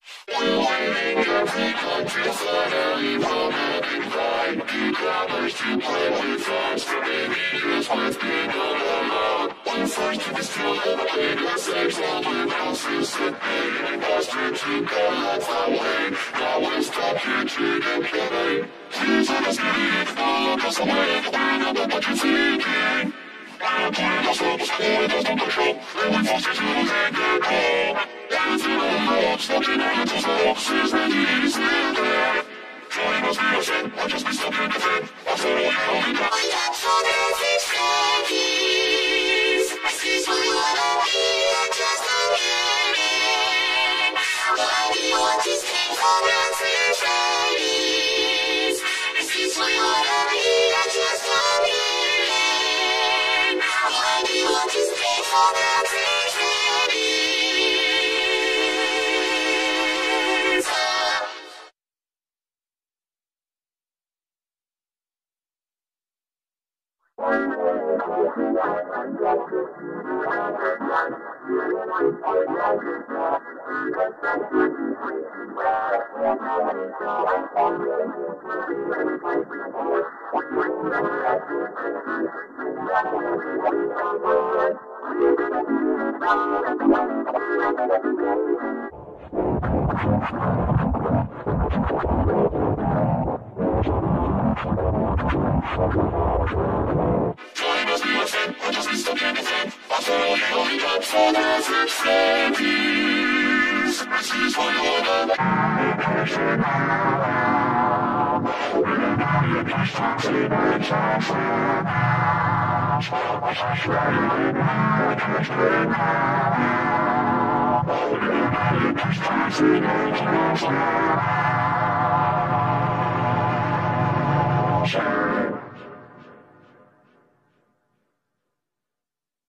Waiting every country for early romantic pride. Newcomers to play with us. The baby is with being alone. When first to distill the bigger sex, all the houses sit pain. Boston to go off that way. Now we'll stop here to get paid. Please let us get it. Look us away. We know what you're thinking. I'm putting ourselves cool. There's no control. And we force you to let it go. Looking at the boxes and he's in there. Join us, be a friend, or just be stuck in the friend. After all, you know we got. We got for every seconds. This is what we wanna be, just a minute. Why do you want to stay for every seconds? This is what we wanna be, just a minute. Why do you want to stay for every seconds? Join us, be a friend, or just be stuck in the friend. After all, you know we got for the friend peace. This is what you wanna. Sure.